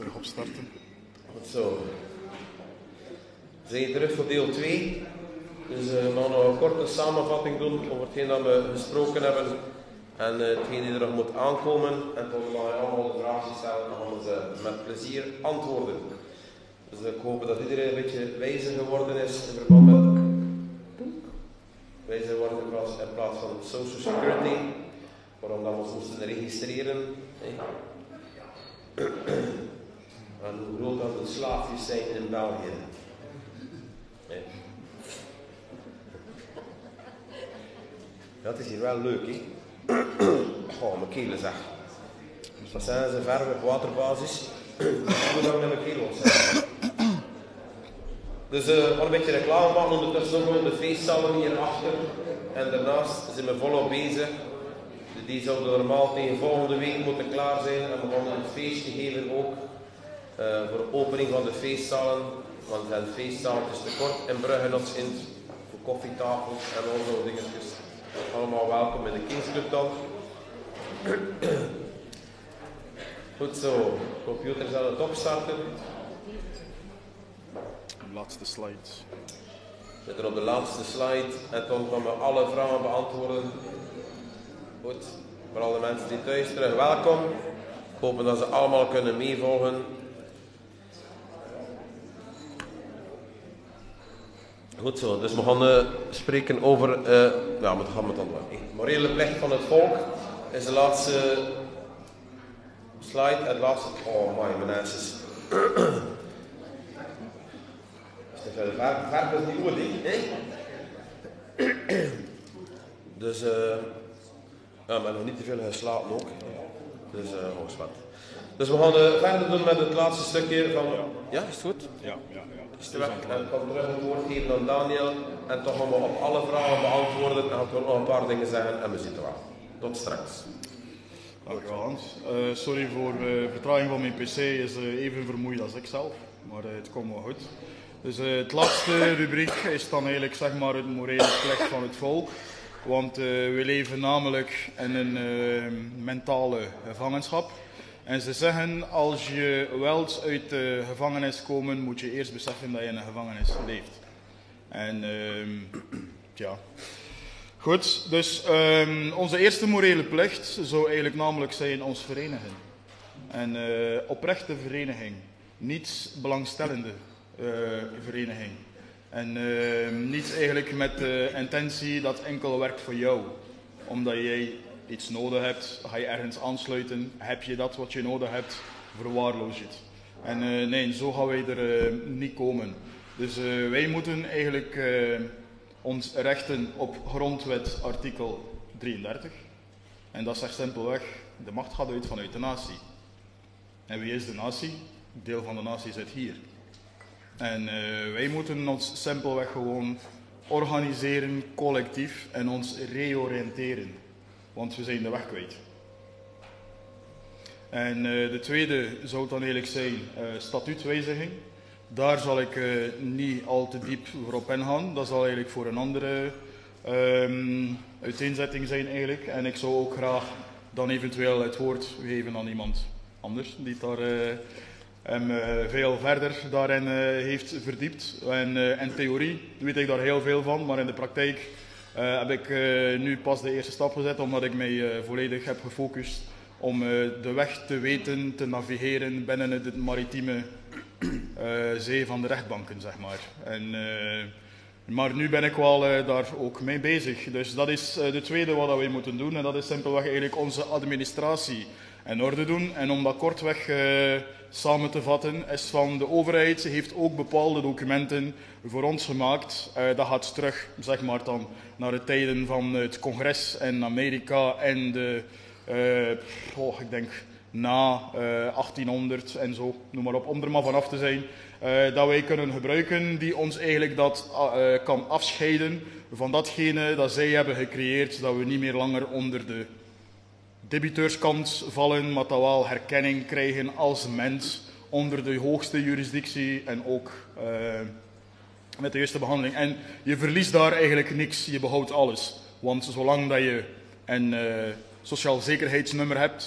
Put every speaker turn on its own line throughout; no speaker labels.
terug opstarten.
Goed zo. We zijn terug voor deel 2. Dus we gaan nog een korte samenvatting doen over hetgeen dat we gesproken hebben. En hetgeen die er nog moet aankomen. En dan gaan we allemaal de vragen stellen en gaan we ze met plezier antwoorden. Dus ik hoop dat iedereen een beetje wijzer geworden is in verband met wijzer worden in plaats van Social Security. Waarom dat we ons moesten registreren. En hoe groot dan de slaafjes zijn in België. Ja, het is hier wel leuk, hè? Oh, mijn keel zeg. Dat zijn ze verf op waterbasis. Hoe dan met mijn keel zijn. Dus we gaan een beetje reclame maken, ondertussen ook de feestzalen hierachter. En daarnaast zijn we volop bezig. Die zouden normaal tegen volgende week moeten klaar zijn. En we gaan een feestje geven ook. Voor de opening van de feestzalen. Want zijn feestzaaltjes te kort in Brugge nog in. Voor koffietafels en al zo'n dingetjes. Allemaal welkom in de Kingsclub dan. Goed zo, de computer zal het opstarten.
De laatste slide.
We zitten op de laatste slide en dan gaan we alle vragen beantwoorden. Goed, voor alle mensen die thuis terug welkom. Ik hoop dat ze allemaal kunnen meevolgen. Goed zo, dus we gaan spreken over, ja, we gaan het dan doen. Morele plicht van het volk is de laatste slide. Het laatste, oh my, mijn asses. Verf is niet goed, hè? Dus, ja, maar nog niet te veel geslapen ook. Dus, oh, wat. Dus we gaan verder doen met het laatste stukje van... Ja, is het goed?
Ja.
Is het weg? En ik kan terug het woord geven aan Daniel. En toch gaan we op alle vragen beantwoorden. En gaan we nog een paar dingen zeggen en we zitten wel. Tot straks.
Dankjewel Hans. Sorry voor vertraging van mijn pc, is even vermoeid als ik zelf. Maar het komt wel goed. Dus het laatste rubriek is dan eigenlijk zeg maar het morele plicht van het volk. Want we leven namelijk in een mentale gevangenschap. En ze zeggen, als je wilt uit de gevangenis komen, moet je eerst beseffen dat je in een gevangenis leeft. En ja. Goed, dus onze eerste morele plicht zou eigenlijk namelijk zijn ons verenigen. En oprechte vereniging, niet belangstellende vereniging. En niet eigenlijk met de intentie dat enkel werkt voor jou. Omdat jij iets nodig hebt, ga je ergens aansluiten, heb je dat wat je nodig hebt, verwaarloos je het. En nee, zo gaan wij er niet komen. Dus wij moeten eigenlijk ons rechten op grondwet artikel 33. En dat zegt simpelweg, de macht gaat uit vanuit de natie. En wie is de natie? Deel van de natie zit hier. En wij moeten ons simpelweg gewoon organiseren, collectief, en ons reoriënteren. Want we zijn de weg kwijt. En de tweede zou dan eigenlijk zijn statuutwijziging. Daar zal ik niet al te diep voor op ingaan. Dat zal eigenlijk voor een andere uiteenzetting zijn eigenlijk. En ik zou ook graag dan eventueel het woord geven aan iemand anders die daar veel verder daarin heeft verdiept. En in theorie weet ik daar heel veel van, maar in de praktijk heb ik nu pas de eerste stap gezet, omdat ik mij volledig heb gefocust om de weg te weten, te navigeren binnen het maritieme zee van de rechtbanken, zeg maar. En, maar nu ben ik wel daar ook mee bezig. Dus dat is de tweede wat wij moeten doen, en dat is simpelweg eigenlijk onze administratie in orde doen. En om dat kortweg samen te vatten, is van de overheid heeft ook bepaalde documenten voor ons gemaakt. Dat gaat terug, zeg maar dan, naar de tijden van het congres in Amerika en de, ik denk na 1800 en zo, noem maar op, om er maar vanaf te zijn. Dat wij kunnen gebruiken, die ons eigenlijk dat kan afscheiden van datgene dat zij hebben gecreëerd, dat we niet meer langer onder de debiteurskant vallen, maar dat we wel herkenning krijgen als mens onder de hoogste jurisdictie en ook met de eerste behandeling. En je verliest daar eigenlijk niks, je behoudt alles. Want zolang dat je een sociaal zekerheidsnummer hebt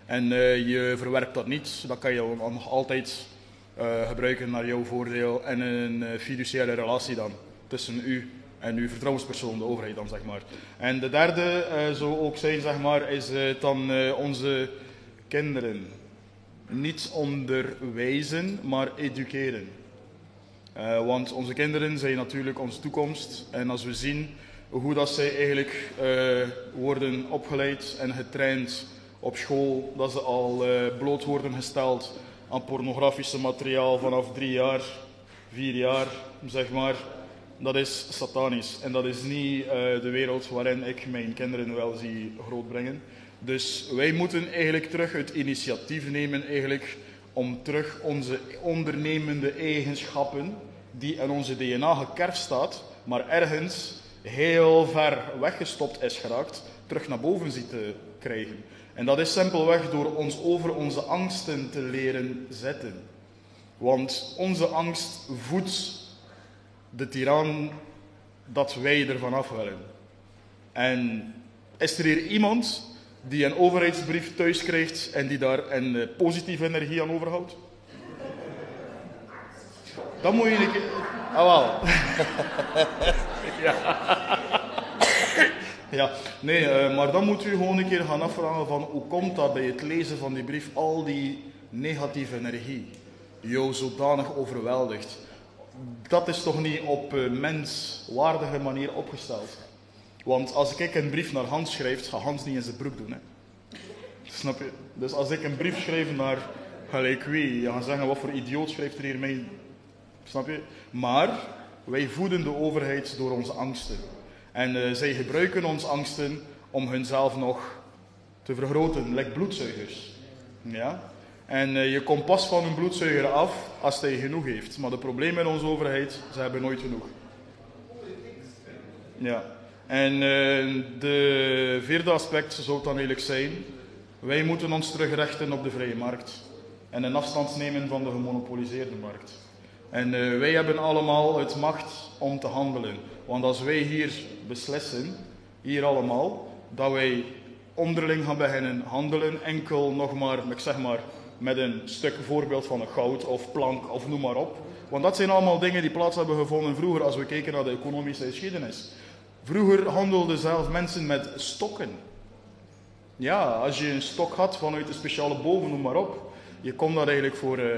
en je verwerpt dat niet, dan kan je dat nog altijd gebruiken naar jouw voordeel en een fiduciaire relatie dan tussen u en uw vertrouwenspersoon, de overheid dan, zeg maar. En de derde zou ook zijn, zeg maar, is dan onze kinderen. Niet onderwijzen, maar educeren. Want onze kinderen zijn natuurlijk onze toekomst. En als we zien hoe dat zij eigenlijk worden opgeleid en getraind op school, dat ze al bloot worden gesteld aan pornografische materiaal vanaf 3 jaar, 4 jaar, zeg maar. Dat is satanisch en dat is niet de wereld waarin ik mijn kinderen wel zie grootbrengen. Dus wij moeten eigenlijk terug het initiatief nemen eigenlijk om terug onze ondernemende eigenschappen die in onze DNA gekerfd staat, maar ergens heel ver weggestopt is geraakt, terug naar boven zien te krijgen. En dat is simpelweg door ons over onze angsten te leren zetten. Want onze angst voedt de tiran dat wij ervan af willen. En is er hier iemand die een overheidsbrief thuis krijgt en die daar een positieve energie aan overhoudt? Dan moet je een keer... Ah, wel. Ja, nee, maar dan moet u gewoon een keer gaan afvragen van hoe komt dat bij het lezen van die brief al die negatieve energie jou zodanig overweldigt. Dat is toch niet op menswaardige manier opgesteld. Want als ik een brief naar Hans schrijf, gaat Hans niet in zijn broek doen. Hè? Snap je? Dus als ik een brief schrijf naar gelijk wie, je gaat zeggen wat voor idioot schrijft er hier mee. Snap je? Maar wij voeden de overheid door onze angsten. En zij gebruiken onze angsten om hunzelf nog te vergroten, like bloedzuigers. Ja? En je komt pas van een bloedzuiger af als hij genoeg heeft. Maar de probleem in onze overheid, ze hebben nooit genoeg. Ja. En de vierde aspect zou dan eigenlijk zijn, wij moeten ons terugrichten op de vrije markt. En een afstand nemen van de gemonopoliseerde markt. En wij hebben allemaal het macht om te handelen. Want als wij hier beslissen, hier allemaal, dat wij onderling gaan beginnen handelen, enkel nog maar, ik zeg maar, met een stuk voorbeeld van een goud of plank of noem maar op. Want dat zijn allemaal dingen die plaats hebben gevonden vroeger als we kijken naar de economische geschiedenis. Vroeger handelden zelfs mensen met stokken. Ja, als je een stok had vanuit een speciale boven, noem maar op, je kon dat eigenlijk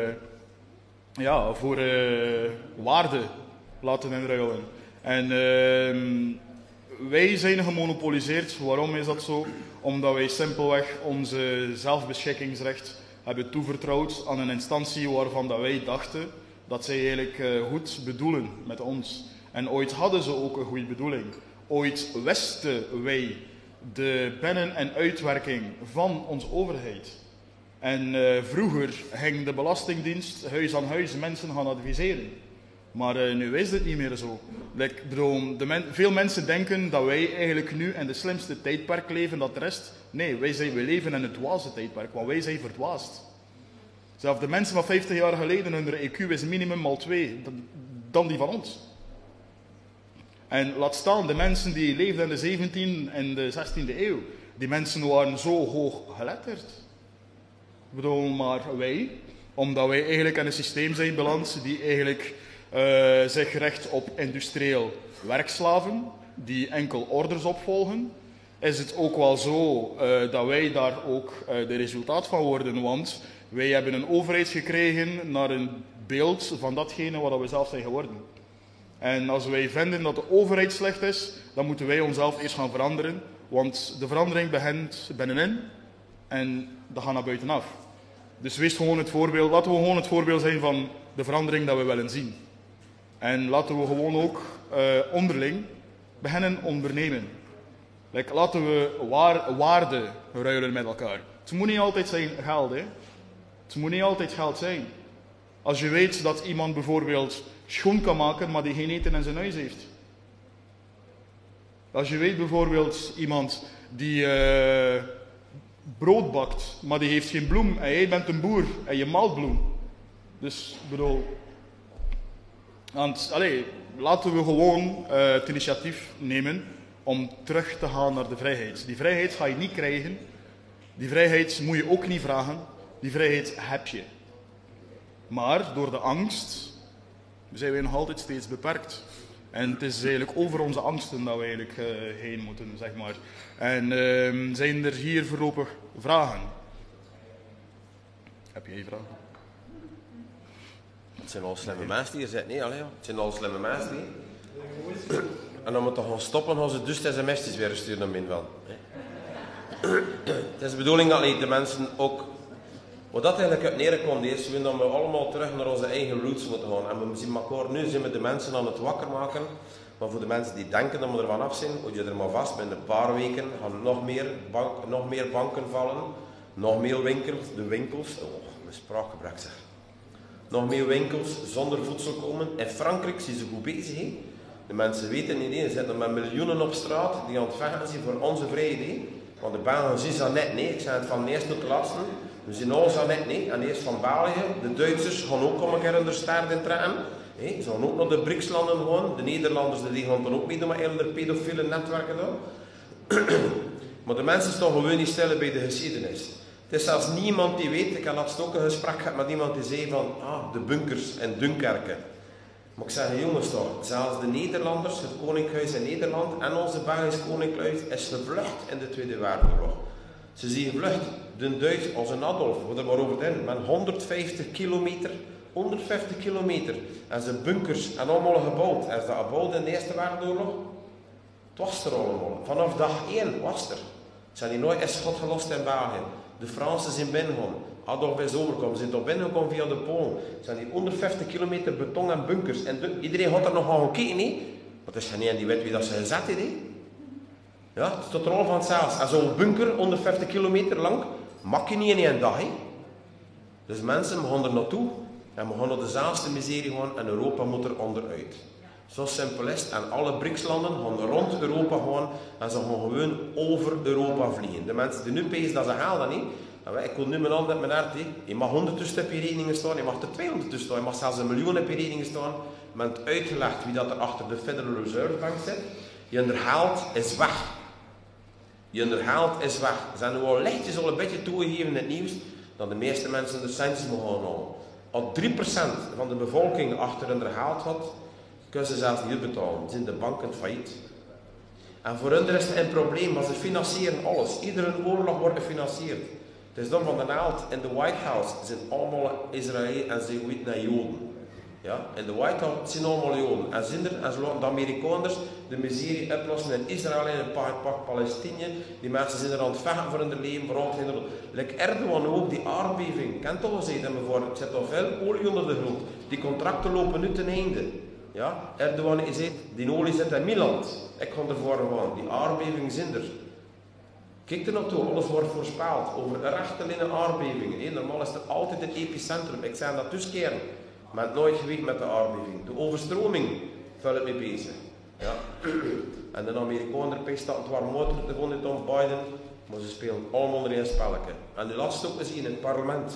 voor waarde laten inruilen. En wij zijn gemonopoliseerd. Waarom is dat zo? Omdat wij simpelweg onze zelfbeschikkingsrecht hebben toevertrouwd aan een instantie waarvan dat wij dachten dat zij eigenlijk goed bedoelen met ons. En ooit hadden ze ook een goede bedoeling. Ooit wisten wij de binnen- en uitwerking van onze overheid. En vroeger ging de Belastingdienst huis aan huis mensen gaan adviseren. Maar nu is het niet meer zo. Veel mensen denken dat wij eigenlijk nu in de slimste tijdperk leven dat de rest... Nee, wij leven in het dwaze tijdperk, want wij zijn verdwaasd. Zelfs de mensen van 50 jaar geleden, hun IQ is minimum al 2 dan die van ons. En laat staan, de mensen die leefden in de 17e en de 16e eeuw, die mensen waren zo hoog geletterd. Ik bedoel, maar wij, omdat wij eigenlijk in een systeem zijn beland die eigenlijk zich richt op industrieel werkslaven, die enkel orders opvolgen, is het ook wel zo dat wij daar ook de resultaat van worden. Want wij hebben een overheid gekregen naar een beeld van datgene wat we zelf zijn geworden. En als wij vinden dat de overheid slecht is, dan moeten wij onszelf eerst gaan veranderen. Want de verandering begint binnenin en dat gaat naar buitenaf. Dus wees gewoon het voorbeeld, laten we gewoon het voorbeeld zijn van de verandering dat we willen zien. En laten we gewoon ook onderling beginnen ondernemen. Laten we waarde ruilen met elkaar. Het moet niet altijd zijn geld. Hè. Het moet niet altijd geld zijn. Als je weet dat iemand bijvoorbeeld schoen kan maken, maar die geen eten in zijn huis heeft. Als je weet bijvoorbeeld iemand die brood bakt, maar die heeft geen bloem. En jij bent een boer en je maalt bloem. Dus, bedoel... laten we gewoon het initiatief nemen om terug te gaan naar de vrijheid. Die vrijheid ga je niet krijgen Die vrijheid moet je ook niet vragen. Die vrijheid heb je. Maar door de angst zijn wij nog altijd steeds beperkt. En het is eigenlijk over onze angsten dat we eigenlijk heen moeten, zeg maar. En zijn er hier voorlopig vragen? Heb jij vragen?
Het zijn al slimme mensen die hier zitten, nee, het zijn al slimme mensen die. En dan moet je gaan stoppen als ze dus sms'jes weer sturen naar min van. Het is de bedoeling dat de mensen ook, wat dat eigenlijk uit neerkomt is, dat we allemaal terug naar onze eigen roots moeten gaan. En we zien elkaar, nu zijn we de mensen aan het wakker maken, maar voor de mensen die denken dat we ervan af zijn, moet je er maar vast, binnen een paar weken gaan nog meer banken vallen, nog meer winkels, mijn spraakgebrek zeg. Nog meer winkels zonder voedsel komen. In Frankrijk zijn ze goed bezig. He? De mensen weten niet, ze zitten met miljoenen op straat die aan het vechten zijn voor onze vrijheid. Want de Belgen zien dat net niet. Ik zei het van de eerste tot de laatste. We zien alles dat net niet. En eerst van België. De Duitsers gaan ook een keer in de staart in trekken. Ze gaan ook naar de BRICS-landen gewoon. De Nederlanders die gaan dan ook meedoen met hele pedofiele netwerken. Maar de mensen staan gewoon niet stil bij de geschiedenis. Het is zelfs niemand die weet. Ik had laatst ook een gesprek gehad met iemand die zei van de bunkers in Dunkerque. Maar ik zeg, jongens toch, zelfs de Nederlanders, het Koninkhuis in Nederland en onze Belgisch Koninkhuis is gevlucht in de Tweede Wereldoorlog. Ze zijn gevlucht, de Duits als een Adolf, we er maar over in, met 150 kilometer. En ze bunkers en allemaal gebouwd. Is dat gebouwd in de Eerste Wereldoorlog? Het was er allemaal. Vanaf dag 1 was er. Ze zijn die nooit eens schot gelost in België. De Fransen zijn binnengekomen. Adolf is overgekomen. Ze zijn toch binnengekomen via de Polen. Ze zijn die 150 kilometer beton en bunkers. En iedereen had er nog aan gekeken, niet? Maar het is geen die weet wie dat ze gezet heeft. Ja, het is tot rol van hetzelfde. En zo'n bunker, 150 kilometer lang, mag je niet in één dag. He? Dus mensen, we gaan er naartoe. En we gaan naar dezelfde miserie gaan. En Europa moet er onderuit. Zo simpel is het. En alle BRICS-landen gaan rond Europa gaan. En ze gaan gewoon over Europa vliegen. De mensen die nu pezen, dat ze halen dat niet. Ik wil nu mijn hand met mijn hart. Je mag 100 tussen op je rekeningen staan. Je mag er 200 tussen staan. Je mag zelfs 1 miljoen op je rekeningen staan. Men heeft uitgelegd wie dat er achter de Federal Reserve Bank zit. Je geld is weg. Je geld is weg. Ze zijn nu al lichtjes al een beetje toegegeven in het nieuws. Dat de meeste mensen de centjes mogen halen. Als 3% van de bevolking achter hun geld had, kunnen ze zelfs niet betalen. Zijn de banken failliet. En voor hen is het een probleem, want ze financieren alles. Iedere oorlog wordt gefinancierd. Het is dan van de naald in de White House zijn allemaal Israël en ze weten naar Joden. Ja? In de White House zijn allemaal Joden. En zijn er, en ze laten de Amerikaners de miserie oplossen in Israël en een paar Palestinië. Die mensen zijn er aan het vechten voor hun leven, vooral in de like Erdogan ook, die aardbeving. Kent al gezegd, er zit al veel olie onder de grond. Die contracten lopen nu ten einde. Ja? Erdogan zegt, die olie zit in Milan. Ik ga ervoor gaan. Die aardbevingen zijn er. Kijk er naartoe, alles wordt voorspeld over rechtelijke aardbevingen. Normaal is er altijd een epicentrum. Ik zei dat dus keren. Maar het nooit geweten met de aardbeving. De overstroming vul het mee bezig. Ja. En de Amerikanen pijst dat het warm water te gaan in Tom Biden. Maar ze spelen allemaal er een spelletje. En de laatste ook gezien in het parlement.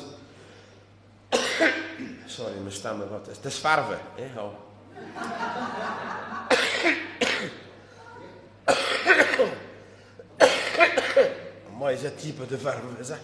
Sorry, mijn stem is wat. Het is verven. Hè? Ja. Maar is het type de verven, zeg.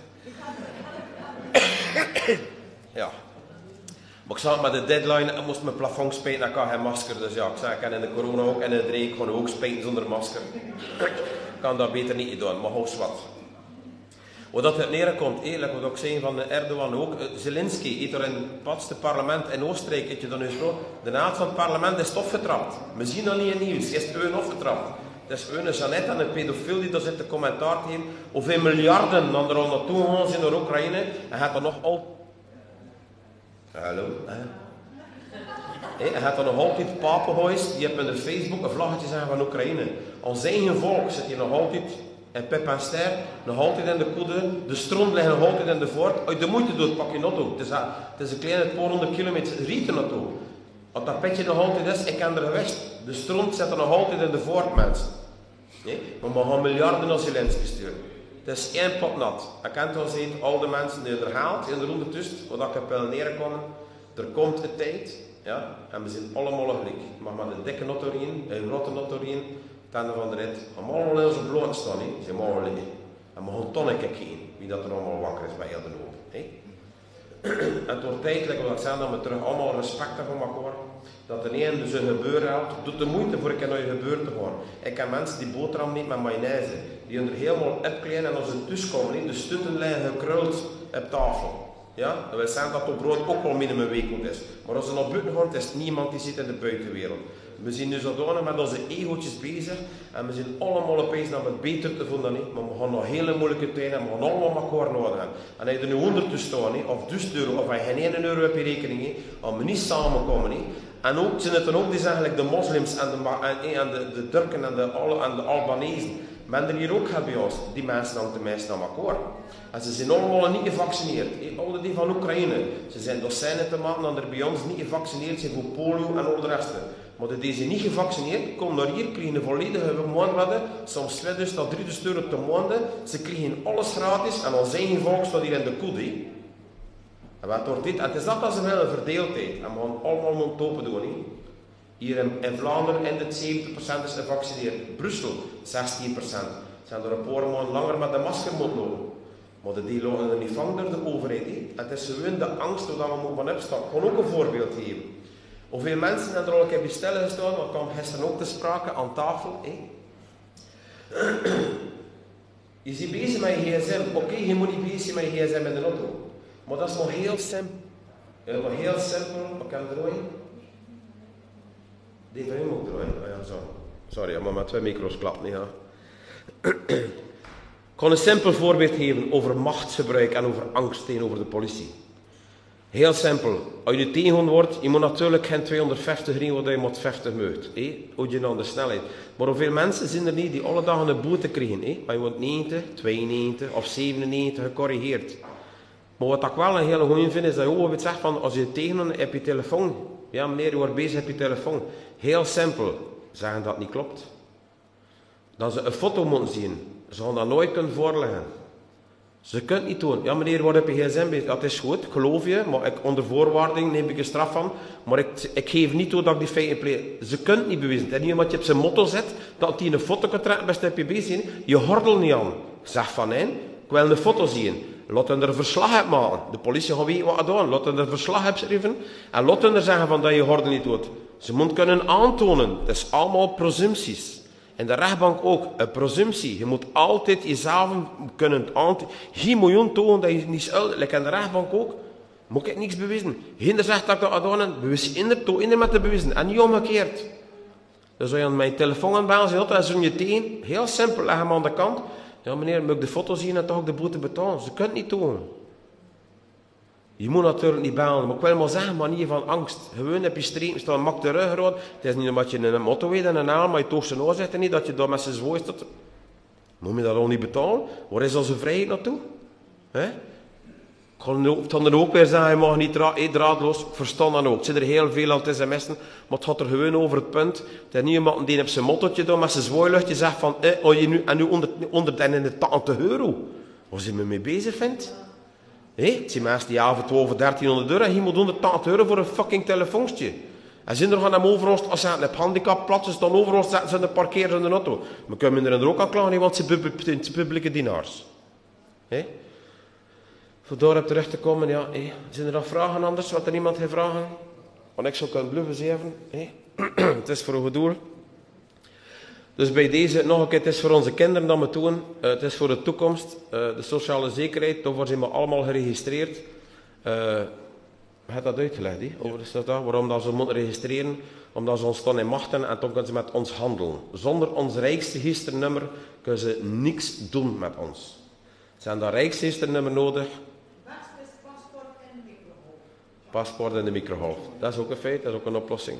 Ja. Maar ik zag met de deadline, ik moest mijn plafond spijten, ik had geen masker. Dus ja, ik zei, ik kan in de corona ook en in de dreek gewoon ook spijten zonder masker. Ik kan dat beter niet doen, maar hoogst wat. Hoe dat het neerkomt, eerlijk wat ik zei van de Erdogan ook. Zelensky heeft er in het patste parlement in Oostenrijk, heeft je dan eens gesproken. De naad van het parlement is afgetrapt. We zien dat niet in nieuws, is het afgetrapt. Het is een Jeannette en een pedofiel die daar zit te commentaar te geven. Hoeveel miljarden dan er al naartoe gaan zijn naar Oekraïne. En gaat er nog al... Hallo? En gaat er nog altijd Papenhuis, die heeft in de Facebook een vlaggetje zeggen van Oekraïne. Ons eigen volk zit hier nog altijd in Pep en Ster, nog altijd in de koede. De stroom ligt nog altijd in de voort. Als je de moeite doet, pak je auto. Het is een kleine 200 kilometer, riet er naartoe. Als dat petje nog altijd is, ik ken er geweest. De stroom zit er nog altijd in de voort, mensen. Nee? Maar we gaan miljarden naar Zelensky sturen. Het is één pot nat. Ik kan het wel zien, al de mensen die er haalt, in de ronde tussen, wat ik heb neerkomen. Er komt een tijd, ja, en we zijn allemaal gelijk. Je mag met een dikke notto in, een grote notto in, tanden van de rit. We gaan allemaal in onze bloot staan, ze mogen liggen. En we gaan tonnen kijken. wie dat er allemaal wakker is bij heel de hoop. Het wordt tijd, like we zeggen, dat we terug allemaal respect hebben voor elkaar. Dat de een dus een gebeuren helpt, doet de moeite voor ik naar je gebeuren te gaan. Ik heb mensen die boterham niet met mayonaise, die er helemaal opkleien en als ze thuiskomen, de stutten liggen gekruld op tafel. Ja? Dat wil zeggen dat het brood ook wel minimum een week is. Maar als ze naar buiten gaan, is niemand die zit in de buitenwereld. We zijn nu zodanig met onze egootjes bezig en we zijn allemaal opeens naar het beter te voelen dan niet. Maar we gaan nog hele moeilijke tijden en we gaan allemaal elkaar nodig hebben. En als je er nu 100 tussen staat, of 1000 euro, of als je geen 1 euro op je rekening, als we niet samenkomen. En ook zijn het dan ook die zeggen, de moslims en de Turken en de Albanezen. Men er hier ook gaat bij ons, die mensen dan de meeste aan elkaar. En ze zijn allemaal niet gevaccineerd. Alle die van Oekraïne, ze zijn docenten te maken dat er bij ons niet gevaccineerd zijn voor polio en al de rest. Maar die zijn niet gevaccineerd, komen naar hier, krijgen een volledige maandredden, soms 2000 tot 3000 euro per maand. Ze krijgen alles gratis en ons eigen volk staat hier in de koe. En wat wordt dit? En het is dat ze willen verdeeldheid. En we gaan allemaal moeten open doen. He. Hier in Vlaanderen in de 70% is gevaccineerd. Brussel 16%. Zijn er een paar maanden langer met de masker moeten lopen. Maar die lopen er niet van door de overheid. He. En het is gewoon de angst waar we moeten van opstaan. Ik kan ook een voorbeeld geven. Hoeveel mensen hebben er al een keer bij stilgestaan? Dat kwam gisteren ook te sprake aan tafel. He. Je zit bezig met je gsm. Oké, je moet niet bezig met je gsm in de auto. Maar dat is nog heel simpel. Ja, nog heel simpel. Wat kan ik draaien? Die van hem ook draaien. Ah, ja, zo. Sorry, maar met 2 micro's klapt niet. Ja. Ik kan een simpel voorbeeld geven over machtsgebruik en over angst tegenover de politie. Heel simpel. Als je nu tegen wordt, je moet natuurlijk geen 250 rijden, wat je moet 50 meurt. Hoe je dan de snelheid. Maar hoeveel mensen zijn er niet die alle dagen een boete krijgen? Maar je wordt 90, 92 of 97 gecorrigeerd. Maar wat ik wel een hele goeie vind, is dat je ook zegt van, als je tegen hebt, heb je telefoon. Ja meneer, je wordt bezig, heb je telefoon. Heel simpel. Zeggen dat niet klopt. Dat ze een foto moeten zien. Ze gaan dat nooit kunnen voorleggen. Ze kunnen het niet doen. Ja meneer, wat heb je gsm bezig? Dat is goed, geloof je. Maar onder voorwaarding neem ik een straf van. Maar ik geef niet toe dat ik die feiten pleeg. Ze kunnen het niet bewijzen. Het is niet omdat je op zijn motto zet, dat hij een foto kan trekken, best heb je bezig. Je hordelt niet aan. Zeg van, nee, ik wil een foto zien. Laten er verslag op maken. De politie gaat weten wat ze doen. Laten er verslag op schrijven. En laten er zeggen van dat je hordel niet doet. Ze moeten kunnen aantonen. Het is allemaal presumpties. En de rechtbank ook. Een presumptie. Je moet altijd jezelf kunnen aantonen. Geen miljoen tonen dat je niet schuldig bent. En de rechtbank ook. Moet ik niks bewijzen. Hinder zegt dat ik dat gedaan heb. Bewijs inder met te bewijzen. En niet omgekeerd. Dus als je aan mijn telefoon aanbellen zegt, dat is je tegen. Heel simpel. Leg hem aan de kant. Ja meneer, moet ik de foto zien en toch ook de boete betalen? Ze kunnen het niet doen. Je moet natuurlijk niet bellen, maar ik wil maar zeggen, manier van angst. Gewoon op je streep staan, mak de rug rood. Het is niet omdat je een motto weet en een naam, maar je toch zijn oor zegt niet, dat je daar met zijn zwooi staat. Moet je dat al niet betalen? Waar is onze vrijheid naartoe? Ik kan er ook weer zeggen, je mag niet draadloos. Ik verstand dat ook. Het zit er heel veel aan het sms'en, maar het gaat er gewoon over het punt. Het is niet iemand die op zijn mottotje doet, met zijn zwooiluchtje zegt van, je nu 180 euro. Waar je me mee bezig vindt? Het zijn mensen die avond 12 1300 euro en je moet 180 euro voor een fucking telefoontje. En zijn er gaan hem overal, als ze op handicapplaatsen dan overal zetten ze de parkeren in de auto. Maar kunnen er ook aan klagen, want ze zijn publieke dienaars. Voor daarop terug te komen, ja, zijn er nog vragen anders? Wat er niemand heeft vragen? Want ik zou kunnen bluffen zeven. Het is voor een goed doel. Dus bij deze nog een keer, het is voor onze kinderen dat we doen. Het is voor de toekomst. De sociale zekerheid, daarvoor zijn we allemaal geregistreerd. Heb dat uitgelegd, over waarom dat ze moeten registreren? Omdat ze ons dan in macht hebben en dan kunnen ze met ons handelen. Zonder ons rijksregisternummer kunnen ze niks doen met ons. Ze hebben dat rijksregisternummer nodig. Paspoort in de microgolf. Dat is ook een feit, dat is ook een oplossing.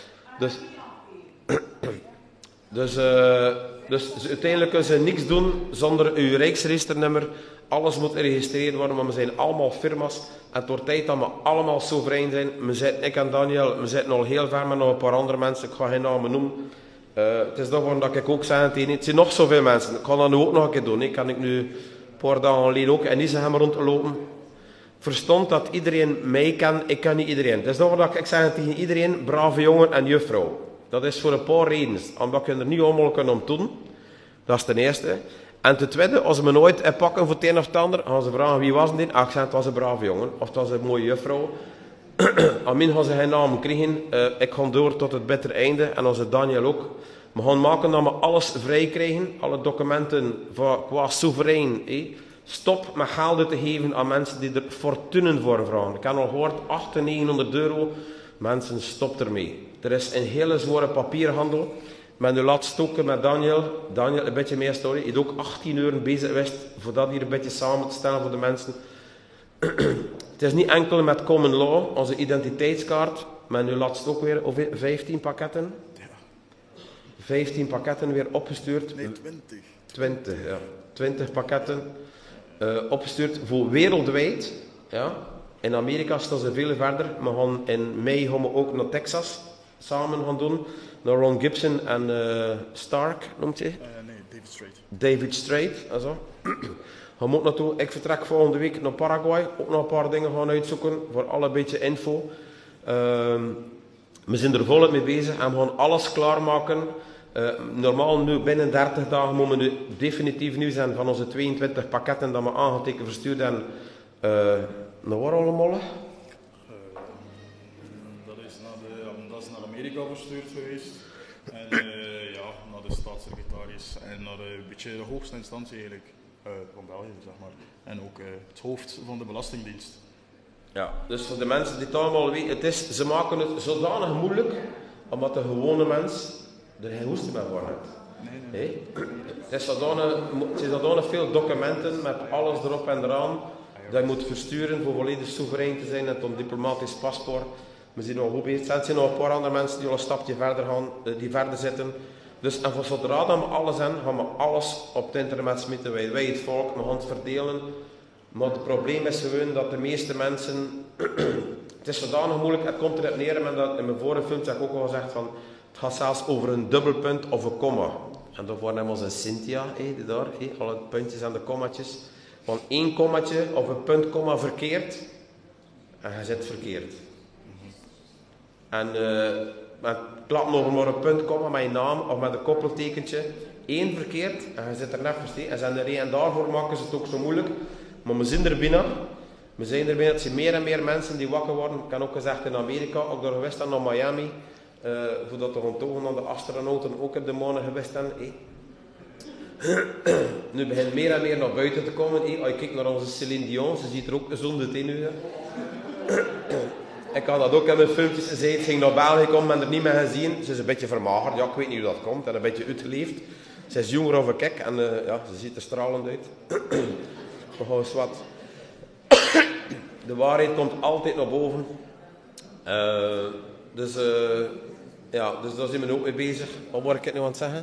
Dus uiteindelijk kunnen ze niks doen zonder uw rijksregisternummer. Alles moet geregistreerd worden, maar we zijn allemaal firma's. En het wordt tijd dat we allemaal soeverein zijn. Ik en Daniel, we zitten al heel ver met nog een paar andere mensen. Ik ga geen namen noemen. Het is daarvoor dat ik ook zeg, het zijn nog zoveel mensen. Ik kan dat nu ook nog een keer doen. Ik kan ik nu een paar dagen geleden ook in Isegem rondlopen. Verstond dat iedereen mij kan, ik kan niet iedereen. Het is daarvoor dat ik zeg tegen iedereen, brave jongen en juffrouw. Dat is voor een paar redenen. Omdat je er niet allemaal kan om doen. Dat is ten eerste. En ten tweede, als ze me nooit pakken voor het een of het ander, gaan ze vragen wie was dit? Ach, het was een brave jongen, of het was een mooie juffrouw. Amin gaan ze geen naam krijgen. Ik ga door tot het bittere einde. En onze Daniel ook. We gaan maken dat we alles vrij krijgen. Alle documenten qua soeverein. Stop met geld te geven aan mensen die er fortunen voor vragen. Ik heb al gehoord, 800 en 900 euro. Mensen, stop ermee. Er is een hele zware papierhandel. Men nu laat stoken met Daniel. Daniel, een beetje meer story. Hij heeft ook 18 uur bezig geweest voor dat hier een beetje samen te stellen voor de mensen. Het is niet enkel met common law, onze identiteitskaart. Men nu laat ook weer 15 pakketten. 15 pakketten weer opgestuurd.
Nee, 20.
20, ja. 20 pakketten opgestuurd voor wereldwijd. Ja. In Amerika staan ze veel verder. We gaan in mei gaan we ook naar Texas samen gaan doen. Naar Ron Gibson en Stark, noemt hij?
Nee, David Strait.
David Strait, also. Gaan we ook naartoe. Ik vertrek volgende week naar Paraguay. Ook nog een paar dingen gaan uitzoeken. Voor alle beetje info. We zijn er volop mee bezig. En we gaan alles klaarmaken. Normaal nu binnen 30 dagen moeten we nu definitief nieuw zijn van onze 22 pakketten dat we aangetekend verstuurd hebben. Naar waar allemaal?
Dat is naar Amerika verstuurd geweest. En ja, naar de staatssecretaris en naar een beetje de hoogste instantie eigenlijk. Van België, zeg maar. En ook het hoofd van de Belastingdienst.
Ja, dus voor de mensen die het allemaal weten, ze maken het zodanig moeilijk, omdat de gewone mens er geen hoesten mee voor heeft.
Nee.
Het is zodanig veel documenten met alles erop en eraan, dat je moet versturen voor volledig soeverein te zijn en tot een diplomatisch paspoort. We zien nog goed bezig. Er zijn nog een paar andere mensen die al een stapje verder gaan, die verder zitten. Dus en voor zodra dat we alles hebben, gaan we alles op het internet smitten. Wij het volk, we gaan het verdelen. Maar het probleem is gewoon dat de meeste mensen... het is zodanig moeilijk, het komt erop neer, en dat in mijn vorige film heb ik ook al gezegd van... Het gaat zelfs over een dubbelpunt of een komma. En daarvoor hebben we onze Cynthia, daar, alle puntjes en de kommatjes. Van 1 kommatje of een punt, komma verkeerd. En je zit verkeerd. En het klapt nog maar een punt, komma met je naam of met een koppeltekentje. 1 verkeerd en je zit er net versteed. En daarvoor maken ze het ook zo moeilijk. Maar we zijn er binnen. We zijn er binnen. Het zijn meer en meer mensen die wakker worden. Ik heb ook gezegd in Amerika, ook door geweest naar Miami. Voordat de ontogen aan de astronauten ook op de maan geweest zijn. Nu begint meer en meer naar buiten te komen. Als je kijkt naar onze Céline Dion, ze ziet er ook gezond in nu. Ik had dat ook in mijn filmpjes gezegd. Ze ging naar België komen en er niet meer gezien. Ze is een beetje vermagerd. Ja, ik weet niet hoe dat komt. En een beetje uitgeleefd. Ze is jonger of ik en ja, ze ziet er stralend uit. Maar gewoon wat. De waarheid komt altijd naar boven. Dus daar zijn we ook mee bezig. Wat word ik het nu aan het zeggen?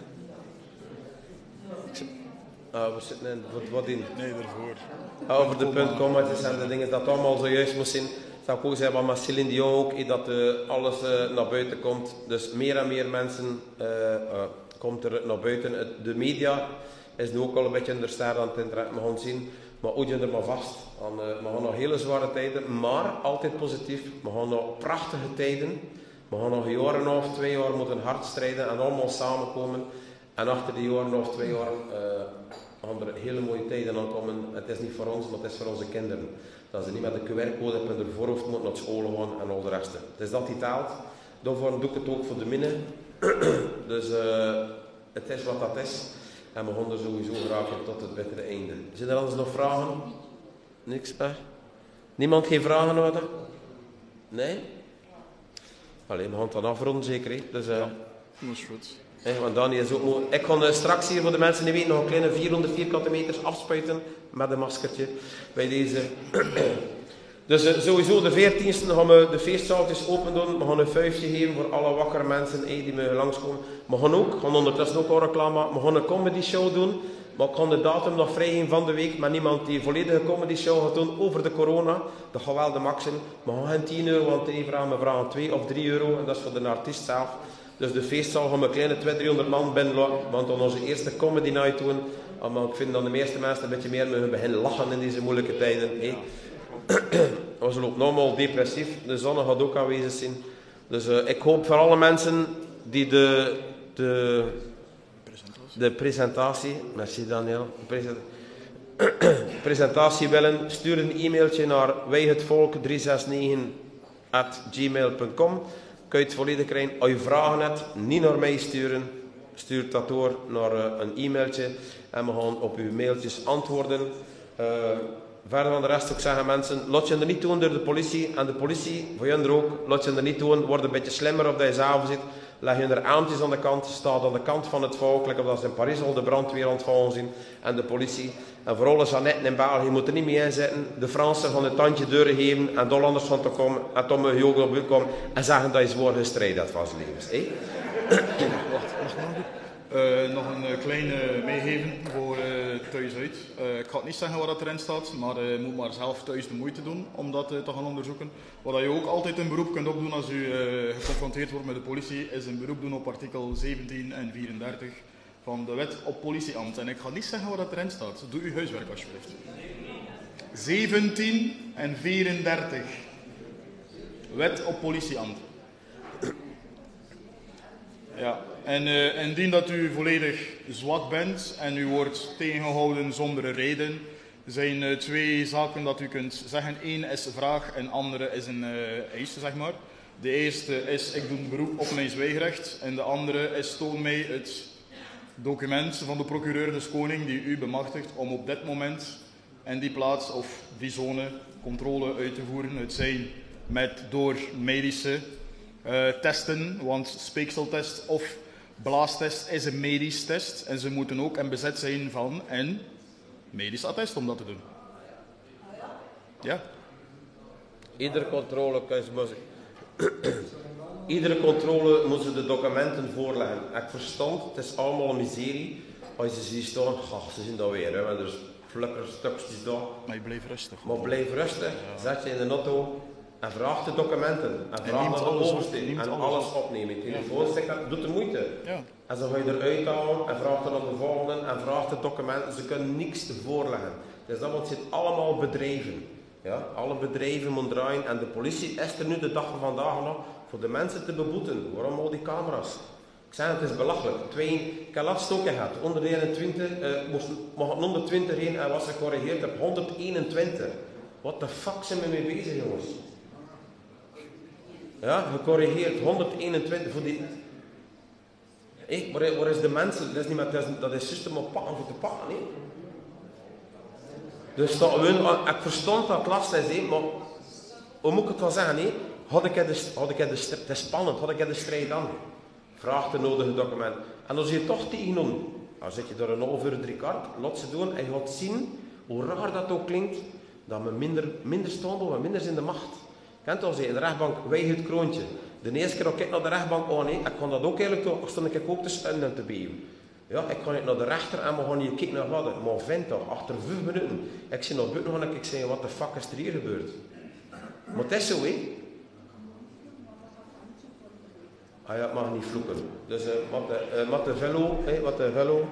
We zitten in, wat in?
Nee, daarvoor.
Over de puntkommatjes en de dingen dat allemaal zojuist moest zijn. Dat zou ook zeggen, maar met Céline Dion ook, dat alles naar buiten komt. Dus meer en meer mensen komt er naar buiten. De media is nu ook al een beetje in de ster aan het internet. We gaan zien, maar houd je er maar vast. We gaan nog hele zware tijden, maar altijd positief. We gaan nog prachtige tijden. We gaan nog een jaar of 2 jaar moeten hard strijden en allemaal samenkomen. En achter die jaren of 2 jaar gaan er hele mooie tijden aankomen. Het is niet voor ons, maar het is voor onze kinderen. Dat ze niet met de QR-code op hun voorhoofd moeten naar school gaan en al de rest. Het is dat die telt. Daarvoor doe ik het ook voor de minnen. Dus het is wat dat is. En we gaan er sowieso geraken tot het bittere einde. Zijn er anders nog vragen? Niks meer? Niemand geen vragen nodig? Nee? Allee, we gaan het dan afronden zeker. Hè? Dus,
ja, dat is goed.
Want Dani is ook mooi. Ik ga straks hier voor de mensen die weten nog een kleine 400 vierkante meters afspuiten met een maskertje bij deze. Dus sowieso de 14e gaan we de feestzaaltjes open doen. We gaan een vuistje geven voor alle wakkere mensen die mogen langskomen. We gaan ondertussen ook al reclame maken. We gaan een comedy show doen. Maar ik ga de datum nog vrijgeven van de week met iemand die een volledige comedy show gaat doen over de corona. Dat gaat wel de max zijn. We gaan geen 10 euro aan het vragen. We vragen 2 of 3 euro en dat is voor de artiest zelf. Dus de feestzaal gaan we een kleine 200-300 man binnen, want dan onze eerste comedy night doen. Maar ik vind dat de meeste mensen een beetje meer mogen beginnen lachen in deze moeilijke tijden. We lopen normaal depressief, de zon gaat ook aanwezig zijn. Dus ik hoop voor alle mensen die de de presentatie, merci Daniel, presentatie willen, stuur een e-mailtje naar wijhetvolk369@gmail.com. Kun je het volledig krijgen. Als je vragen hebt, niet naar mij sturen. Stuur dat door naar een e-mailtje en we gaan op uw mailtjes antwoorden. Verder van de rest ook zeggen mensen, laat je er niet doen door de politie. En de politie, voor jullie er ook, laat je er niet doen. Word een beetje slimmer op dat je zelf zit. Leg je er aantjes aan de kant. Staat aan de kant van het volk. Lekker dat ze in Parijs al de brandweer aan het vallen zien. En de politie. En vooral de Jeannetten in België moeten er niet mee inzetten. De Fransen van het tandje deuren geven. En de Hollanders van te komen. En dan moet je ook op buurt komen. En zeggen dat je zwaar gestreden hebt van zijn levens.
Nog een kleine meegeven voor thuis uit. Ik ga het niet zeggen wat dat erin staat, maar je moet maar zelf thuis de moeite doen om dat te gaan onderzoeken. Wat je ook altijd een beroep kunt opdoen als u geconfronteerd wordt met de politie, is een beroep doen op artikel 17 en 34 van de wet op politieambt. En ik ga niet zeggen wat dat erin staat. Doe uw huiswerk alsjeblieft. 17 en 34. Wet op politieambt. Ja, en indien dat u volledig zwak bent en u wordt tegengehouden zonder reden, zijn twee zaken dat u kunt zeggen. Eén is vraag en andere is een eis, zeg maar. De eerste is, ik doe een beroep op mijn zwijgrecht. En de andere is, toon mij het document van de procureur des Koning die u bemachtigt om op dit moment en die plaats of die zone controle uit te voeren. Het zijn door medische testen, want speekseltest of blaastest is een medisch test en ze moeten ook in bezit zijn van een medisch attest om dat te doen. Ja.
Iedere controle moet ze de documenten voorleggen. Ik verstand, het is allemaal een miserie. Als je ze ziet staan, ze zien dat weer, hè, want er is flukkerstukjes daar.
Maar je blijft rustig.
Maar blijf rustig, zet je in de auto en vraag de documenten. En vraag naar de overste en alles opnemen. Telefoonstick, doet de moeite.
Ja.
En dan ga je eruit halen en vraag dan naar de volgende en vraag de documenten. Ze kunnen niks voorleggen. Dus dat wordt zit allemaal bedrijven. Ja? Alle bedrijven moeten draaien en de politie is er nu de dag van vandaag nog voor de mensen te beboeten. Waarom al die camera's? Ik zei het is belachelijk. Ik heb laatst ook gehad. Onder de 21 mocht 120 heen en was gecorrigeerd op 121. Wat de fuck zijn we mee bezig, jongens? Ja, gecorrigeerd 121 voor die. Waar is de mensen? Dat is niet met, dat is system op pakken voor te pakken. Nee. Dus dat, ik verstond dat het lastig is, maar hoe moet ik het wel zeggen? Nee? Het is spannend, had ik de strijd aan. Vraag de nodige documenten. En als je toch tegenkomt, dan zit je door een half uur 3 kwart, laat ze doen en je gaat zien, hoe raar dat ook klinkt, dat we minder staan, maar minder in de macht. Kent al in de rechtbank, wij het kroontje. De eerste keer dat ik naar de rechtbank ga, ik kan dat ook eigenlijk doen, stond ik ook te stunnen en te beven. Ja, ik ga niet naar de rechter en we gaan hier kijken naar wat. Maar vent toch, achter 5 minuten. Ik zie naar buiten en ik zeg, wat de fuck is er hier gebeurd? Maar het is zo, hè. Ah ja, het mag niet vloeken. Dus wat de velo.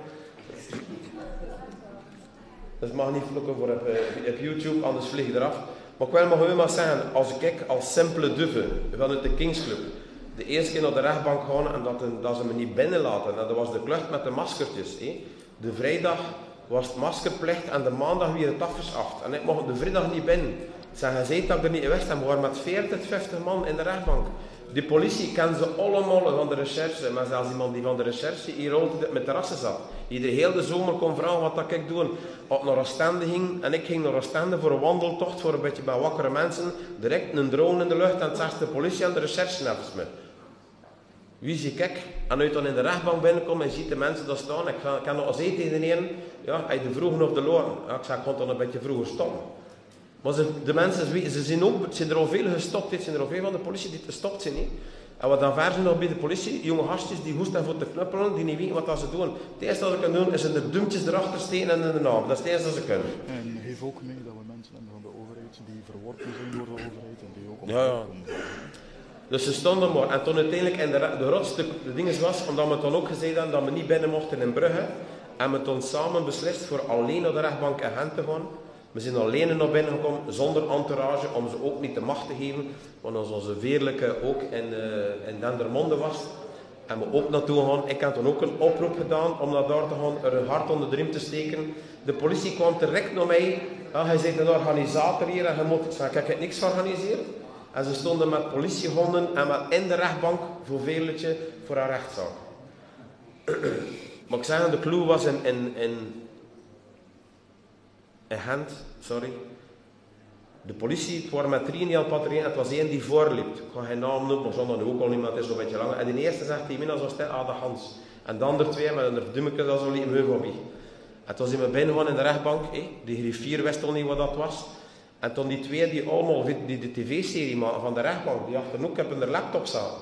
Dus het mag niet vloeken voor op YouTube, anders vlieg je eraf. Maar ik wil maar gewoon maar zeggen, als ik als simpele duffe vanuit de Kings Club de eerste keer naar de rechtbank gaan en dat ze me niet binnenlaten. En dat was de klucht met de maskertjes. De vrijdag was het maskerplicht en de maandag weer het afgeschaft. En ik mocht de vrijdag niet binnen. Ze zei dat ik er niet wist en we waren met 40, 50 man in de rechtbank. De politie kent ze allemaal van de recherche, maar zelfs iemand die van de recherche hier altijd met terrassen zat. Die de hele zomer kon vragen wat dat ik doe. Op naar Oostende ging en ik ging naar Oostende voor een wandeltocht voor een beetje bij wakkere mensen. Direct een drone in de lucht en het zegt de politie en de recherche even met. Wie zie ik? En uit dan in de rechtbank binnenkomt en je ziet de mensen daar staan. Ik kan nog eens eten tegen een. Ja, hij de vroegen of de loren. Ja, ik zei, ik kon dan een beetje vroeger stoppen. Maar de mensen, ze zijn er al veel gestopt. Er zijn er al veel van de politie die gestopt zijn. He. En wat dan ver zijn nog bij de politie, jonge gastjes die hoesten voor te knuppelen, die niet weten wat ze doen. Het eerste wat ze kunnen doen is de dumpjes erachter steken en in de naam. Dat is het eerste wat ze kunnen.
En geef ook mee dat we mensen hebben van de overheid die verworpen zijn door de overheid en die ook op
Dus ze stonden maar. En toen uiteindelijk in de rotste dingen was, omdat we toen ook gezegd hadden dat we niet binnen mochten in Brugge, en we toen samen beslist voor alleen naar de rechtbank in Gent te gaan. We zijn alleen naar binnen gekomen, zonder entourage, om ze ook niet de macht te geven. Want als onze veerlijke ook in Dendermonde was. En we ook naartoe gaan. Ik heb dan ook een oproep gedaan om naar daar te gaan, er een hart onder de riem te steken. De politie kwam direct naar mij. Ja, hij zei een organisator hier en je moet... Ik zei, ik heb niks georganiseerd. En ze stonden met politiehonden en met in de rechtbank voor Veerletje voor een rechtszaak. Maar ik zeg, de clue was in Gent, sorry. De politie, het waren met 3 patrouilles, het was één die voorliep. Ik ga geen naam noemen, maar zonder nu ook al niemand is zo'n beetje langer. En de eerste zegt tegen mij, zo stil, de Hans. En de andere 2 met een dummetje, dat zo liep me hobby. En toen zijn we binnen gewoon in de rechtbank, die griffier wist al niet wat dat was. En toen die 2 die allemaal die de tv-serie maken van de rechtbank, die achter ook op hun laptop zaten.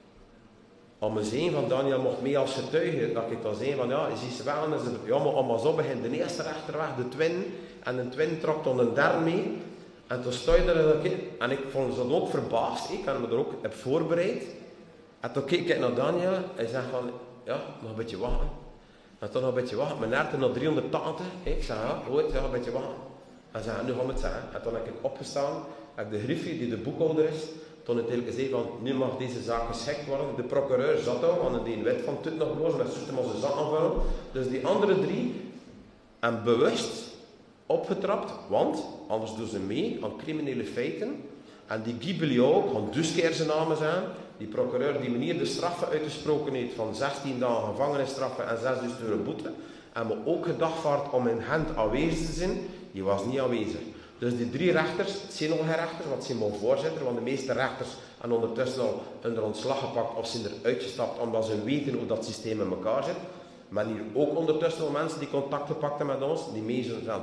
Om me zien van Daniel mocht mee als getuige, dat ik dan zei van ja, je ziet ze wel, en ze ja, maar allemaal zo begint de eerste rechter weg, de twin, en de twin trok dan een derde mee. En toen stond je er en ik vond ze ook verbaasd, ik had me er ook op voorbereid. En toen keek ik naar Daniel, hij zei van ja, nog een beetje wachten. En toen nog een beetje wachten, mijn hart nog 380, ik zei ja, goed, ja, een beetje wachten. Hij zei, nu gaan we het zeggen. En toen heb ik opgestaan, heb de griffie die de boekhouder is, toen het eigenlijk zei van, nu mag deze zaak geschikt worden. De procureur zat al, want die wet van Tut nog bloos, met zoete maar zijn zak aanvullen. Dus die andere 3 hebben bewust opgetrapt, want anders doen ze mee aan criminele feiten. En die Guy Belliot, gaan dus keer zijn namen zijn, die procureur die meneer de straffen uitgesproken heeft van 16 dagen gevangenisstraffen en 6.000 euro boete, en me ook gedagvaard om in Gent aanwezig te zijn, die was niet aanwezig. Dus die 3 rechters, het zijn nog geen rechters, want ze zijn maar voorzitter, want de meeste rechters hebben ondertussen al onder ontslag gepakt of zijn er uitgestapt omdat ze weten hoe dat systeem in elkaar zit. Maar hier ook ondertussen al mensen die contacten pakten met ons, die meesten zijn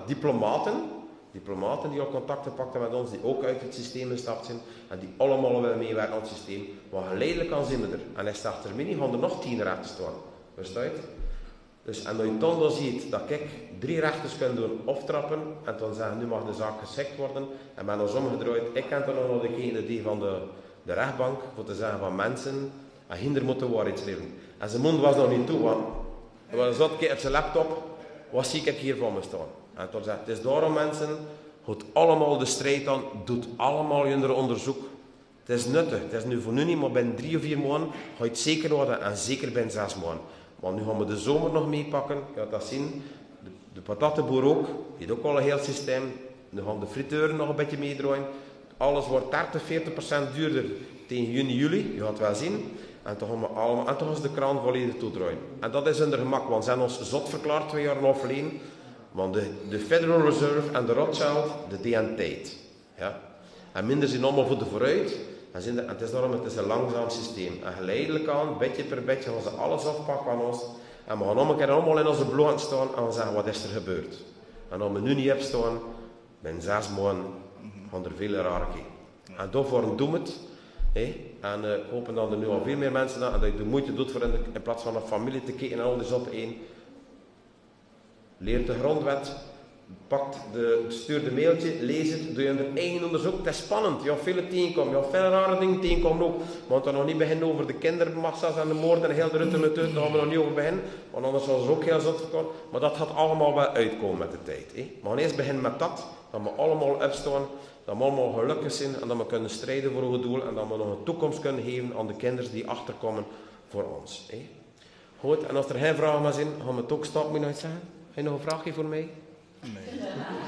diplomaten die al contacten pakten met ons, die ook uit het systeem gestapt zijn en die allemaal willen meewerken aan het systeem. Maar geleidelijk aan zijn we er. En hij staat er niet, gaan er nog 10 rechters staan. Versta je? Dus, en dat je dan ziet dat ik 3 rechters kunnen doen aftrappen en dan zeggen, nu mag de zaak geschikt worden. En ben ons omgedraaid, ik ken dan nog degene die van de rechtbank, voor te zeggen van mensen, en hinder moeten waarheidsleven. En zijn mond was nog niet toe, want hij zat een keer op zijn laptop, wat zie ik hier van me staan? En toen zei het is daarom mensen, houd allemaal de strijd aan, doet allemaal je onderzoek. Het is nuttig, het is nu voor nu niet, maar binnen 3 of 4 maanden ga je het zeker worden en zeker binnen 6 maanden. Want nu gaan we de zomer nog meepakken, je gaat dat zien. De patattenboer ook, die heeft ook al een heel systeem. Nu gaan de friteuren nog een beetje meedraaien. Alles wordt 30-40% duurder tegen juni, juli, je gaat het wel zien. En toen gaan we allemaal, en toen gaan ze de kraan volledig toedraaien. En dat is onder gemak, want ze hebben ons zot verklaard 2 jaar geleden. Want de Federal Reserve en de Rothschild, de DN tijd. Ja. En minder zijn allemaal voor de vooruit. En het is daarom het is een langzaam systeem. En geleidelijk aan, beetje per beetje, gaan ze alles afpakken aan ons. En we gaan nog een keer allemaal in onze bloed staan en we zeggen, wat is er gebeurd? En als we nu niet hebben staan, binnen 6 maanden gaan er veel rare keren. En daarvoor doen we het. En hopen dat er nu al veel meer mensen zijn en dat je de moeite doet voor in plaats van een familie te kijken en al die op één. Leer de grondwet, stuur de mailtje, lees het, doe je er eigen onderzoek. Het is spannend, je gaat veel tegenkomen, je gaat veel rare dingen tegenkomen ook. Want we nog niet beginnen over de kindermassa's en de moorden en heel de rutte met uit, daar gaan we nog niet over beginnen. Want anders zal ze ook heel zot verkomen. Maar dat gaat allemaal wel uitkomen met de tijd. We gaan eerst beginnen met dat we allemaal opstaan, dat we allemaal gelukkig zijn en dat we kunnen strijden voor een doel en dat we nog een toekomst kunnen geven aan de kinderen die achterkomen voor ons. Goed, en als er geen vragen meer zijn, gaan we het ook stoppen, moet je nog iets zeggen? Heb je nog een vraagje voor mij?
Nee.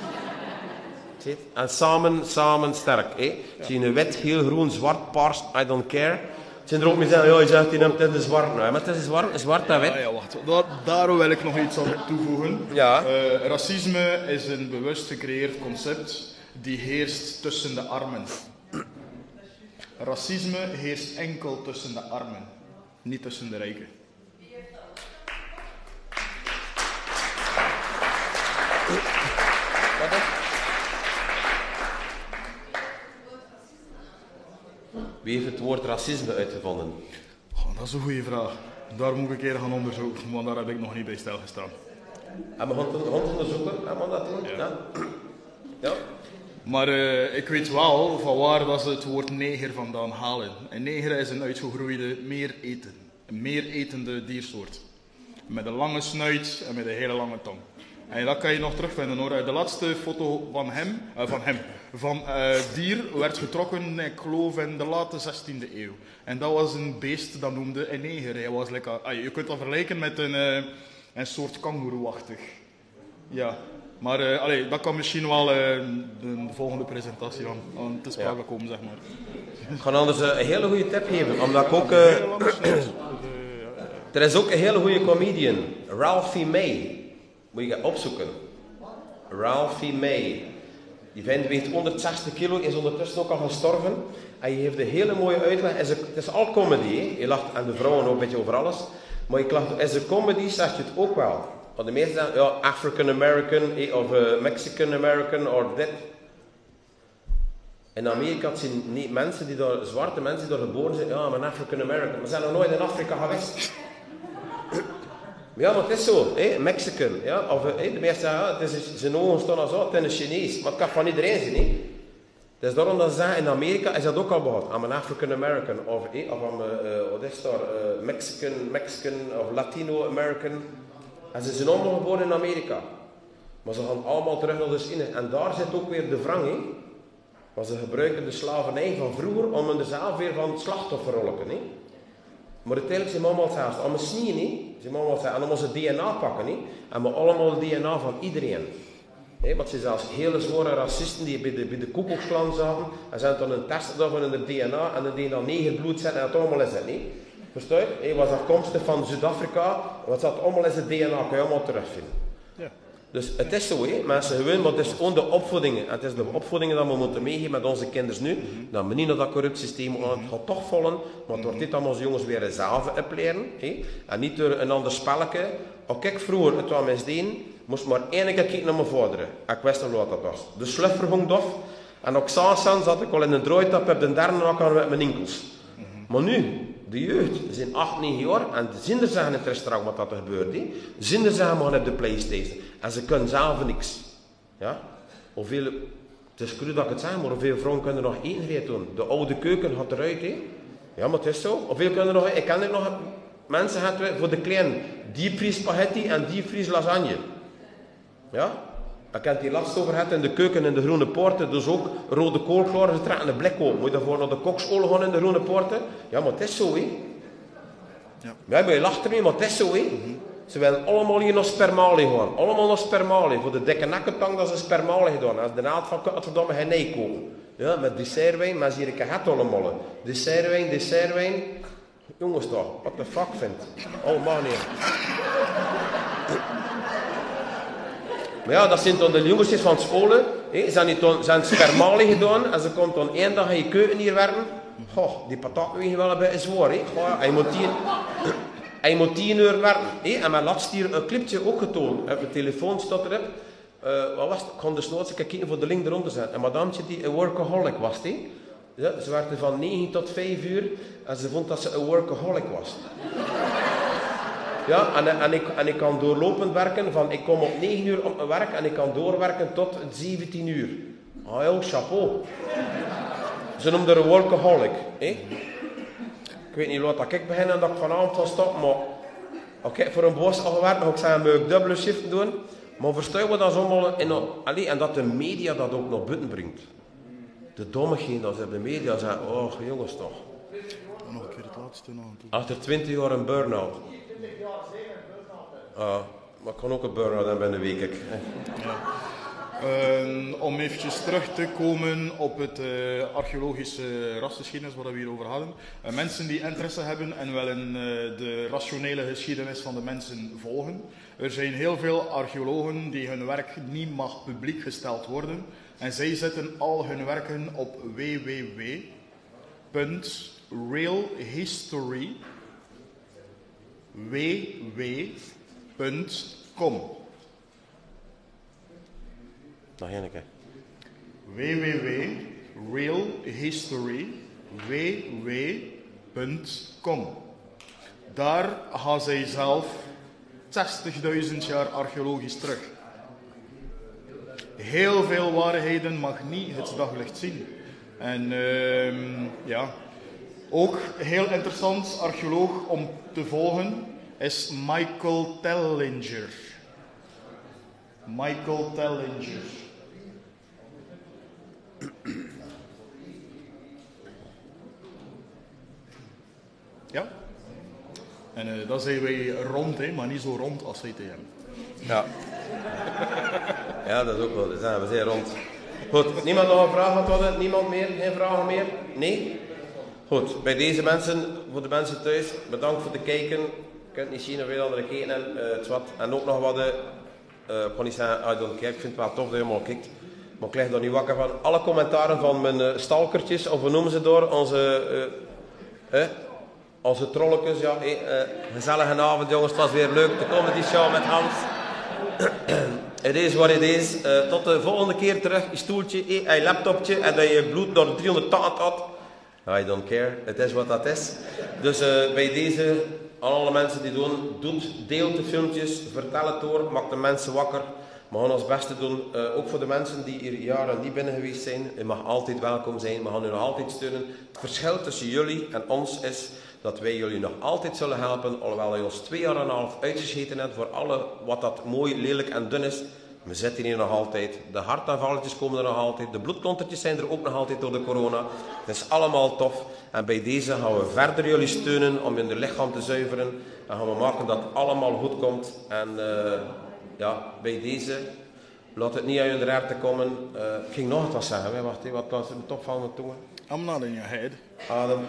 Zit? En samen sterk. Zie je een wit, heel groen, zwart, paars, I don't care. Zijn er ook mee zeggen, ja, je zegt die het is zwart. Nou, maar het is zwart en wit.
Ja, wacht. Daar wil ik nog iets aan toevoegen.
Ja.
Racisme is een bewust gecreëerd concept die heerst tussen de armen. Racisme heerst enkel tussen de armen, niet tussen de rijken.
Wie heeft het woord racisme uitgevonden?
Oh, dat is een goede vraag. Daar moet ik een keer gaan onderzoeken, want daar heb ik nog niet bij stilgestaan.
En we gaan het onderzoeken, en we dat doen? Ja. Ja.
Maar ik weet wel van waar dat ze het woord neger vandaan halen. Een neger is een uitgegroeide meer etende diersoort. Met een lange snuit en met een hele lange tong. En dat kan je nog terugvinden hoor. De laatste foto van dier werd getrokken, ik geloof in de late 16e eeuw. En dat was een beest dat noemde een neger. Hij was je kunt dat vergelijken met een soort kangoeroeachtig. Ja, maar dat kan misschien wel de volgende presentatie aan te sprake komen, zeg maar.
Ik ga anders een hele goede tip geven, omdat ik ook... Er is ook een hele goede comedian, Ralphie May. Moet je gaan opzoeken. Ralphie May. Die vent weegt 160 kilo, is ondertussen ook al gestorven. En je heeft een hele mooie uitleg. Het is al comedy, hè? Je lacht aan de vrouwen ook een beetje over alles. Maar je lacht, is een comedy, zeg je het ook wel. Want de meesten zeggen, ja, African American, of Mexican American, of dit. In Amerika zien niet mensen die daar, zwarte mensen die daar geboren zijn, ja, maar African American. Maar ze zijn nog nooit in Afrika geweest. Ja, maar het is zo, Mexican. Ja? Of de meesten zeggen, ja, zijn ogen staan als zo, het is een Chinees. Maar het kan van iedereen zijn. Hè? Dus daarom dat ze zeggen, in Amerika is dat ook al begonnen. I'm an African American. Of wat is daar? Mexican of Latino American. En ze zijn allemaal geboren in Amerika. Maar ze gaan allemaal terug naar de China. En daar zit ook weer de wrang in. Want ze gebruiken de slavernij van vroeger om er zelf weer van het slachtofferrollen. Maar uiteindelijk zijn we allemaal hetzelfde. Om een sneeuw niet. Zijn we allemaal hetzelfde. En om onze DNA pakken. Niet? En we allemaal het DNA van iedereen. Want er zijn zelfs hele zware racisten die bij de Koekoeksklan zaten. En ze hebben dan een test gedaan in de DNA. En dan die dan negerbloed zetten. En dat allemaal is het niet. Versta je? Hij was afkomstig van Zuid-Afrika. Wat zat allemaal in het DNA. Kan je allemaal terugvinden. Ja. Dus het is zo, mensen gewoon, maar het is gewoon de opvoedingen. En het is de opvoedingen dat we moeten meegeven met onze kinderen nu. Dat we niet naar dat corrupt systeem gaan. Het gaat toch vallen, want door dit allemaal onze jongens weer zelf opleren. En niet door een ander spelletje. Als ik vroeger het was misdeen, moest maar één keer kijken naar mijn vader. En ik wist nog wat dat was. De sluffer ging dof. En ook s'avonds zat ik al in een draaitap op de derde nacht met mijn enkels. Maar nu, de jeugd, ze zijn 8, 9 jaar en de zinders zeggen in het restaurant wat dat er gebeurt. De zinders zeggen maar op de PlayStation. En ze kunnen zelf niks. Ja? Hoeveel, het is cru dat ik het zeg, maar hoeveel vrouwen kunnen nog eten doen? De oude keuken gaat eruit. He? Ja, maar het is zo. Hoeveel kunnen nog, ik ken er nog mensen voor de kleine diepvries spaghetti en diepvries lasagne. Ja? Ik heb het hier laatst over gehad in de keuken in de Groene Poorten. Dus ook rode kool klaar getrokken en een blik op. Moet je daarvoor naar de kokskolen gaan in de Groene Poorten? Ja, maar het is zo, hè. Ja, maar je lacht ermee, maar het is zo, hè. Ze willen allemaal hier naar Spermali gaan. Allemaal naar Spermali. Voor de dikke nekkentang dat ze Spermali gedaan. Als de naald van Rotterdam geen nee koken. Ja, met dessertwijn, maar zie je het allemaal. Dessertwijn. Jongens toch, wat de fuck vindt. Allemaal niet. Maar ja, dat zijn dan de jongetjes van scholen. Ze zijn Spermali gedaan en ze komt dan één dag in je keuken hier werken. Goh, die patat wegen wel een beetje zwaar. Hij moet 10 uur werken. En mijn laatst hier een clipje ook getoond. Op mijn telefoon staat erop. Wat was het? Ik kon dus nooit eens kijken voor de link eronder zetten. En madametje die een workaholic was. Ja, ze werkte van 9 tot 5 uur en ze vond dat ze een workaholic was. Ja, en ik kan doorlopend werken van, ik kom op 9 uur op mijn werk en ik kan doorwerken tot 17 uur. Ah joh, chapeau. Ze noemden er een workaholic. Ik weet niet wat ik begin en dat ik vanavond zal stoppen, maar als ik voor een boos al gewerkt, dan ga ik zeggen, dubbele shift doen. Maar verstaan we dat allemaal en dat de media dat ook nog buiten brengt. De dommigheden dat ze op de media zeggen, oh jongens toch.
Nog een keer het laatste.
Achter 20 jaar een burn-out. Maar ik kan ook een burn-out hebben binnen een week.
Ja. Om eventjes terug te komen op het archeologische rasgeschiedenis waar we hier over hadden. Mensen die interesse hebben en willen de rationele geschiedenis van de mensen volgen. Er zijn heel veel archeologen die hun werk niet mag publiek gesteld worden. En zij zetten al hun werken op www.realhistory.com.
Nog één keer.
www.realhistory.com. Daar gaan zij zelf 60.000 jaar archeologisch terug. Heel veel waarheden mag niet het daglicht zien. En ja, ook heel interessant archeoloog om te volgen is Michael Tellinger. Michael Tellinger. Ja. En dat zijn wij rond, hè, maar niet zo rond als CTM.
Ja. Ja, dat is ook wel. We zijn rond. Goed, niemand nog een vraag antwoorden? Niemand meer? Geen vragen meer? Nee? Goed, bij deze mensen, voor de mensen thuis, bedankt voor het kijken. Je kunt niet zien of veel andere kijken en ook nog wat, ik kan niet zeggen, I don't care, ik vind het wel tof dat je maar kijkt. Maar ik lig er niet wakker van. Alle commentaren van mijn stalkertjes, of we noemen ze door, onze trolletjes, ja, gezellige avond jongens, het was weer leuk, de comedy show met Hans. Het is wat het is. Tot de volgende keer terug, je stoeltje, je laptopje en dat je bloed door 380 had. I don't care, het is wat dat is. Dus bij deze, aan alle mensen die doen, deel de filmpjes, vertel het door, maak de mensen wakker. We gaan ons beste doen, ook voor de mensen die hier jaren niet binnen geweest zijn. Je mag altijd welkom zijn, we gaan u nog altijd steunen. Het verschil tussen jullie en ons is dat wij jullie nog altijd zullen helpen, alhoewel je ons 2,5 jaar uitgescheten hebt voor alle wat dat mooi, lelijk en dun is. We zitten hier nog altijd, de hartaanvalletjes komen er nog altijd, de bloedklontertjes zijn er ook nog altijd door de corona. Het is allemaal tof en bij deze gaan we verder jullie steunen om in de lichaam te zuiveren en gaan we maken dat het allemaal goed komt. En ja, bij deze, laat het niet aan je raar te komen. Ik ging nog wat zeggen, hè. Wacht, wat was het top van me toe?
I'm not in your head.
Adem,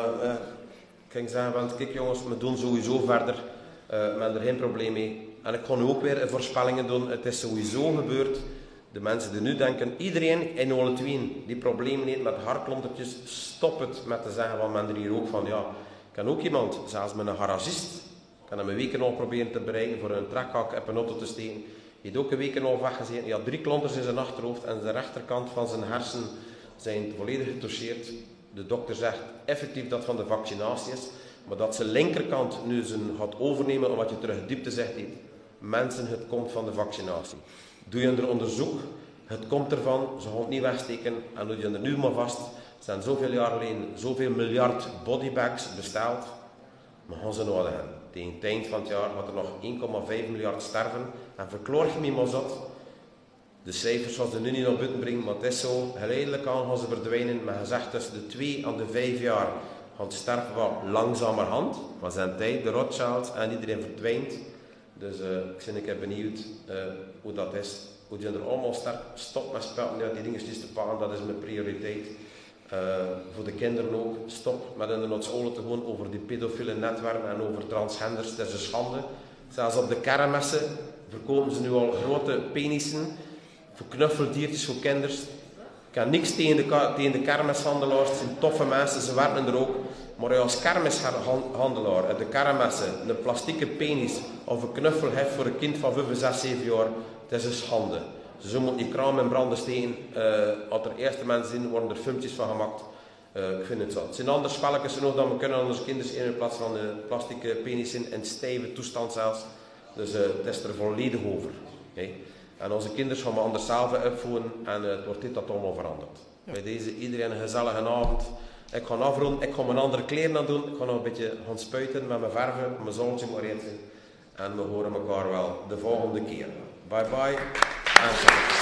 ik ging zeggen, want kijk jongens, we doen sowieso verder. We hebben er geen probleem mee. En ik kon ook weer voorspellingen doen. Het is sowieso gebeurd. De mensen die nu denken, iedereen in Olentwien die problemen heeft met hartklontertjes, stop het met te zeggen van men er hier ook van. Ja, ik ken ook iemand, zelfs met een garagist, kan hem een week nog proberen te bereiken voor een trekhak op een auto te steken. Hij heeft ook een week nog weggezeten. Hij had 3 klonters in zijn achterhoofd en de rechterkant van zijn hersen zijn volledig getoucheerd. De dokter zegt effectief dat van de vaccinatie is, maar dat zijn linkerkant nu zijn gaat overnemen omdat je terug diepte zegt heeft. Mensen, het komt van de vaccinatie. Doe je er onderzoek, het komt ervan, ze gaan het niet wegsteken en doe je er nu maar vast. Er zijn zoveel jaar geleden zoveel miljard bodybags besteld, maar gaan ze nodig hebben. Tegen het eind van het jaar gaat er nog 1,5 miljard sterven en verkloor je me maar zat. De cijfers zoals ze nu niet naar buiten brengen, maar het is zo, geleidelijk aan gaan ze verdwijnen, maar gezegd tussen de 2 en de 5 jaar gaat sterven wat langzamerhand, maar zijn tijd, de Rothschilds en iedereen verdwijnt. Dus ik ben benieuwd hoe dat is, hoe die er allemaal stop met spelen, ja, die dingetjes te pakken, dat is mijn prioriteit. Voor de kinderen ook, stop met in de scholen te gaan over die pedofiele netwerken en over transgenders, dat is een schande. Zelfs op de kermissen verkopen ze nu al grote penissen, voor knuffeldiertjes voor kinderen. Ik heb niks tegen de kermishandelaars, het zijn toffe mensen, ze werken er ook. Maar als kermishandelaar uit de kermissen een plastieke penis of een knuffel heeft voor een kind van 5, 6, 7 jaar, het is een schande. Zo moet je kraam in branden steken. Als er eerste mensen zijn, worden er filmpjes van gemaakt. Ik vind het zo. Het zijn andere spelletjes nog dat we kunnen aan onze kinderen in plaats van de plastieke penis in stijve toestand zelfs. Dus het is er volledig over. Okay? En onze kinderen gaan we anders zelf opvoeden en het wordt dit dat allemaal veranderd. Ja. Bij deze iedereen een gezellige avond. Ik ga afronden, ik ga mijn andere kleren aan doen. Ik ga nog een beetje gaan spuiten met mijn verven, mijn zonnetje maar eten. En we horen elkaar wel de volgende keer. Bye bye. En